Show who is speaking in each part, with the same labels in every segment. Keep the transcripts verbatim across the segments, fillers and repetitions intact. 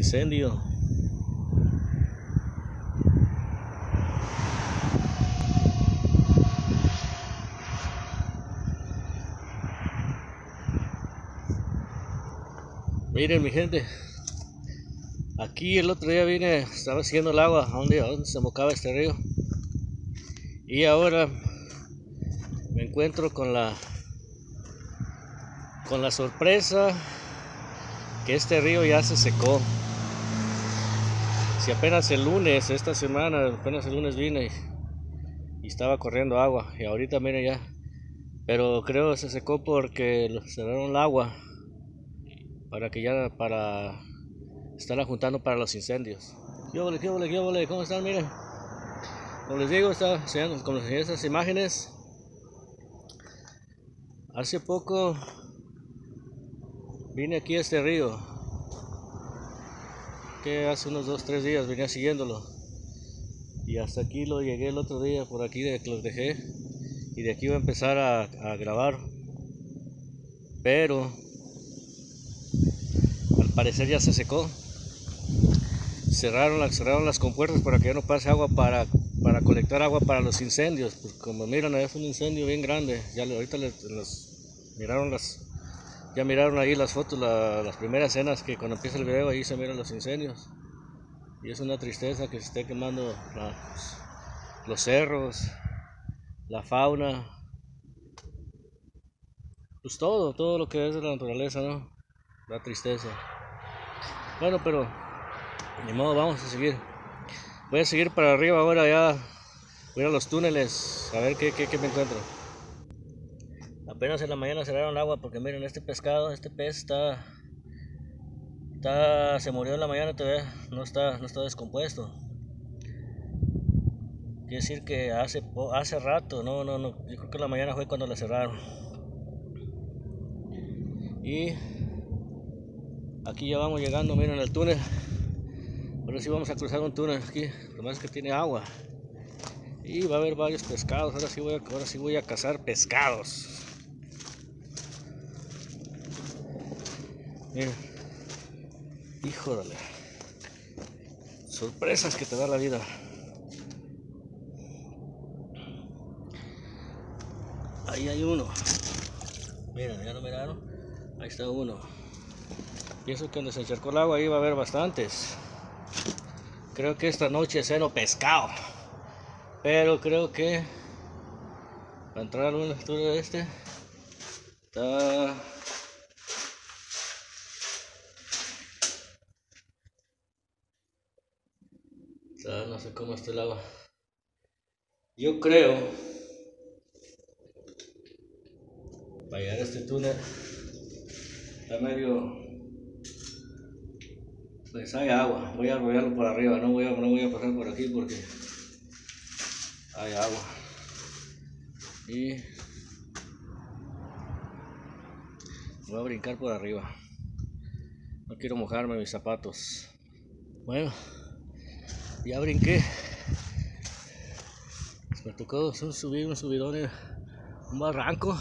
Speaker 1: incendio. Miren mi gente, aquí el otro día vine, estaba siguiendo el agua a donde, a donde se embocaba este río, y ahora me encuentro con la con la sorpresa que este río ya se secó. Si apenas el lunes, esta semana, apenas el lunes vine y, y estaba corriendo agua, y ahorita miren ya, pero creo que se secó porque cerraron el agua para que ya, para estarla juntando para los incendios. ¿Qué ole, qué ole, qué ole? ¿Cómo están? Miren, como les digo, estaba enseñando, como les enseñé estas imágenes. Hace poco vine aquí a este río, que hace unos dos tres días venía siguiéndolo, y hasta aquí lo llegué el otro día, por aquí de que los dejé, y de aquí voy a empezar a, a grabar, pero al parecer ya se secó. Cerraron, la, cerraron las compuertas para que ya no pase agua para, para colectar agua para los incendios. Pues como miran, ahí es un incendio bien grande. Ya ahorita les, les miraron las, ya miraron ahí las fotos, la, las primeras escenas, que cuando empieza el video ahí se miran los incendios. Y es una tristeza que se esté quemando la, los cerros, la fauna, pues todo, todo lo que es de la naturaleza, ¿no? La tristeza. Bueno, pero ni modo, vamos a seguir. Voy a seguir para arriba ahora, ya voy a ir a los túneles a ver qué, qué, qué me encuentro. Apenas en la mañana cerraron el agua porque miren, este pescado, este pez está, está se murió en la mañana todavía, no está, no está descompuesto. Quiere decir que hace, hace rato, no, no, no, yo creo que en la mañana fue cuando la cerraron. Y aquí ya vamos llegando, miren el túnel. Ahora sí vamos a cruzar un túnel aquí, lo más que tiene agua. Y va a haber varios pescados, ahora sí voy a, ahora sí voy a cazar pescados. Miren, híjole, sorpresas que te da la vida. Ahí hay uno. Miren, ya lo miraron. Ahí está uno. Pienso que donde se encharcó el agua ahí va a haber bastantes. Creo que esta noche ceno pescado. Pero creo que para entrar a una altura de este está. Está, no sé cómo está el agua. Yo creo para llegar a este túnel está medio, pues hay agua. Voy a arrollarlo por arriba, no voy a, no voy a pasar por aquí porque hay agua. Y voy a brincar por arriba. No quiero mojarme mis zapatos. Bueno, ya brinqué. Me tocó subir un subidón en un barranco.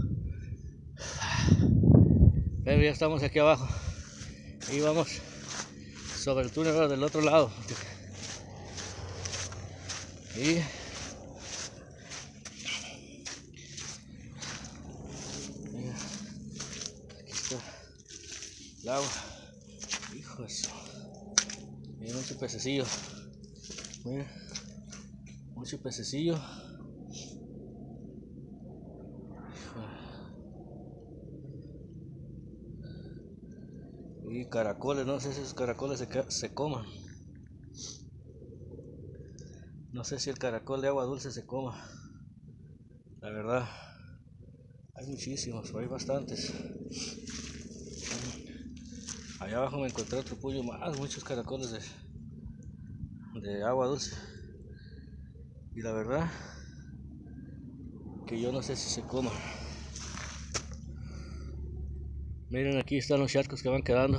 Speaker 1: Pero ya estamos aquí abajo. Y vamos sobre el túnel del otro lado. Y mira, aquí está el agua. Hijo de eso. Mira, mucho pececillo. Mira, mucho pececillo. Y caracoles, no sé si esos caracoles se, se coman. No sé si el caracol de agua dulce se coma. La verdad, hay muchísimos, hay bastantes. Allá abajo me encontré otro pollo más, muchos caracoles de, de agua dulce. Y la verdad que yo no sé si se coman. Miren, aquí están los charcos que van quedando.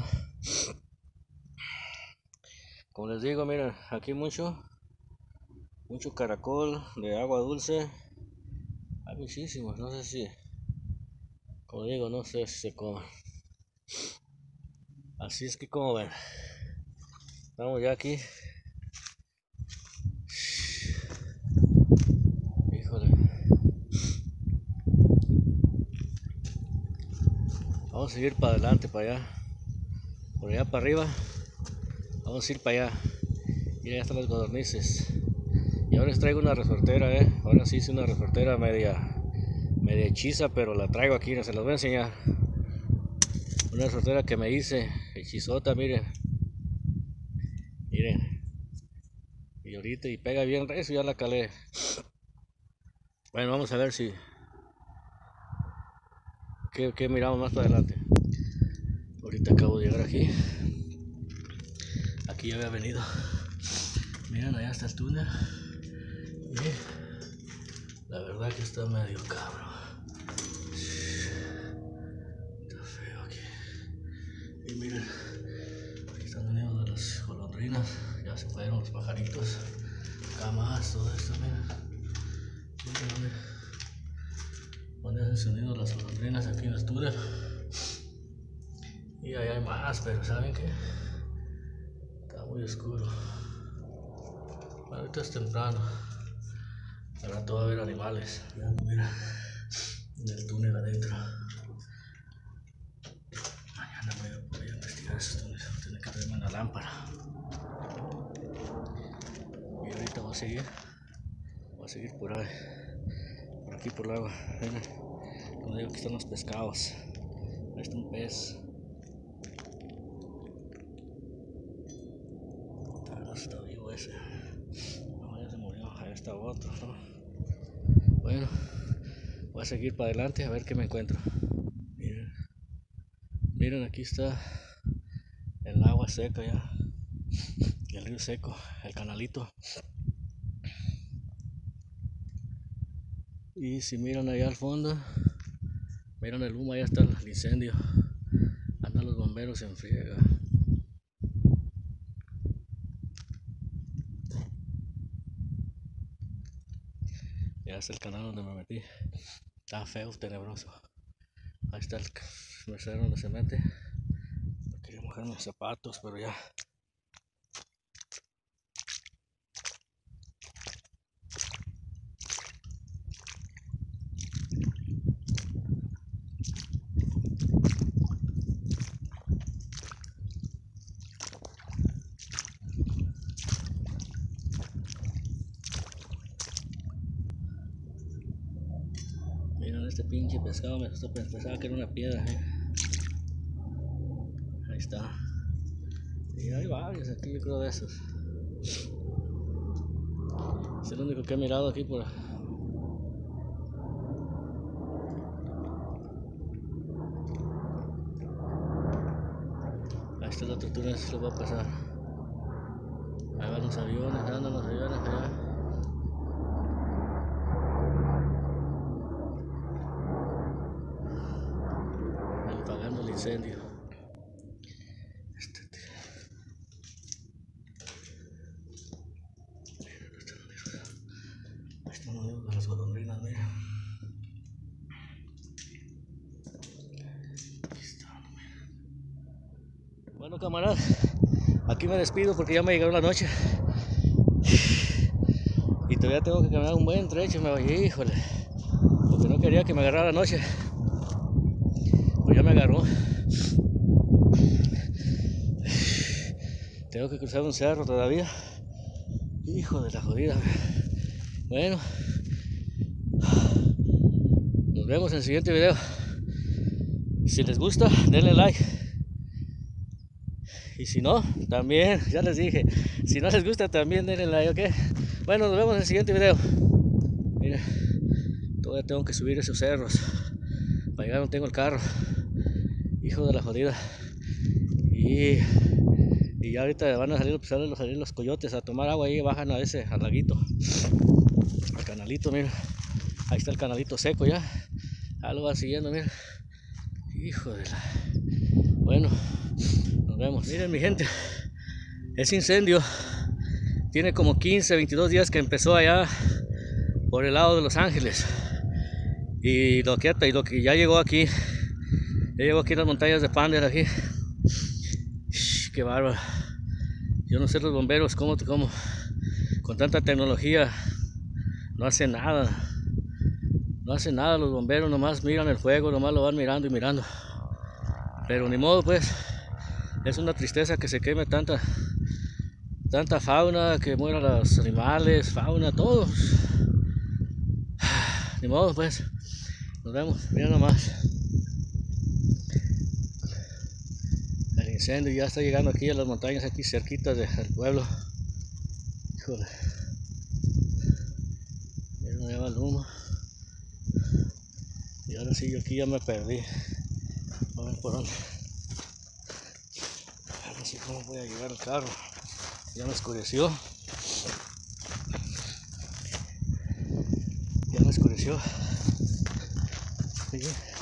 Speaker 1: Como les digo, miren, aquí mucho mucho caracol de agua dulce. Hay muchísimos, no sé si, como digo, no sé si se coman. Así es que, como ven, Estamos ya aquí. Híjole. Vamos a seguir para adelante, para allá. Por allá para arriba. Vamos a ir para allá. Y allá están las codornices. Y ahora les traigo una resortera, eh. Ahora sí hice una resortera media, media hechiza, pero la traigo aquí, no se las voy a enseñar. Una resortera que me hice, hechizota, miren. Miren. Y ahorita y pega bien recio, ya la calé. Bueno, vamos a ver si qué, qué miramos más para adelante. Ahorita acabo de llegar aquí. Aquí ya había venido. Miren, allá está el túnel. Y la verdad que está medio cabrón. Está feo aquí. Y miren, aquí están veniendo de las golondrinas. Ya se fueron los pajaritos. Camas, todo esto, miren. Miren dónde, dónde han sonido las golondrinas aquí en el túnel. Y ahí hay más, pero ¿saben qué? Está muy oscuro. Ahorita es temprano. Al rato va a haber animales. Ya no, mira, en el túnel adentro. Mañana voy a, voy a investigar esos túneles. Voy a tener que traerme una lámpara. Y ahorita voy a seguir. Voy a seguir por ahí. Por aquí por el agua. Miren, donde digo que están los pescados. Ahí está un pez. Está vivo ese. No, ya se murió. Ahí está otro, ¿no? Bueno, voy a seguir para adelante a ver qué me encuentro. Miren, miren, aquí está el agua seca ya. El río seco, el canalito. Y si miran allá al fondo, miran el humo, allá está el incendio. Andan los bomberos en friega. Ya está el canal donde me metí. Está feo, tenebroso. Ahí está el mercedero donde se mete. No quería mojar mis zapatos, pero ya. Miren este pinche pescado, me asustó, pensaba que era una piedra. ¿Eh? Ahí está. Y hay varios aquí, yo creo de esos. Es el único que he mirado aquí por... Ahí está el otro túnel, se lo va a pasar. Ahí van los aviones, andan los aviones allá. Ahí apagando el incendio. Este Ahí están los nidos de las golondrinas, miren. Aquí están, miren. Bueno, camaradas, aquí me despido porque ya me llegó la noche. Y todavía tengo que caminar un buen trecho, me voy, híjole. Porque no quería que me agarrara la noche. Pues ya me agarró. Tengo que cruzar un cerro todavía. Hijo de la jodida. Bueno, nos vemos en el siguiente video. Si les gusta, denle like. Y si no, también, ya les dije, si no les gusta, también denle like, ¿ok? Bueno, nos vemos en el siguiente video. Miren, todavía tengo que subir esos cerros. Para llegar no tengo el carro. Hijo de la jodida. Y, y ya ahorita van a salir, pues, a salir los coyotes a tomar agua y bajan a ese, al laguito. Al canalito, miren. Ahí está el canalito seco ya. Ah, lo van siguiendo, miren. Hijo de la... Bueno, nos vemos. Miren, mi gente, ese incendio tiene como quince, veintidós días que empezó allá por el lado de Los Ángeles. Y lo que, y lo que ya llegó aquí, ya llegó aquí en las montañas de Pander, aquí. Shh, qué bárbaro. Yo no sé los bomberos cómo, cómo con tanta tecnología no hacen nada. No hacen nada los bomberos, nomás miran el fuego, nomás lo van mirando y mirando. Pero ni modo, pues, es una tristeza que se queme tanta, tanta fauna, que mueran los animales, fauna, todos. Ni modo, pues, nos vemos, miren nomás. El incendio ya está llegando aquí a las montañas, aquí cerquita del pueblo. Híjole. Miren, me lleva el humo. Y ahora sí, yo aquí ya me perdí. A ver por dónde. No sé cómo voy a llevar el carro. Ya me oscureció. Ya me oscureció. Sí.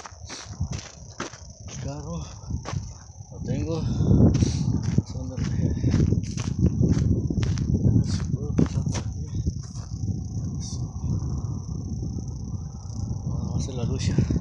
Speaker 1: El carro lo tengo. ¿Dónde lo dejé? A ver si puedo pasar por aquí. No, va a ser la lucha.